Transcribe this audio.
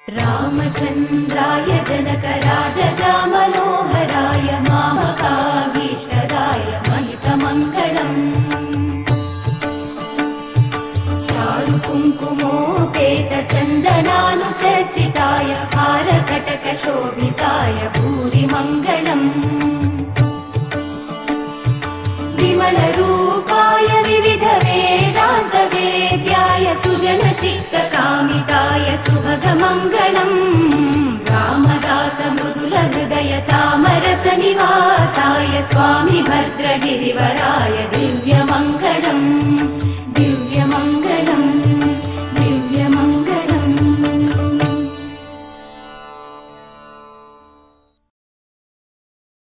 रामचन्द्राय जनकराजजामनोहराय मामकाभीष्टदाय महितमङ्गलम् चारुकुङ्कुमोपेतचन्दनानुचर्चिताय हारकटकशोभिताय भूरिमङ्गलम् विमलरूपाय विविधवेदान्तवेद्याय सुजनचित्तकामिताय सुभगमङ्गलम् रामदासमृदुलहृदय तामरसनिवासाय स्वामि भद्रगिरिवराय दिव्यमङ्गलम्।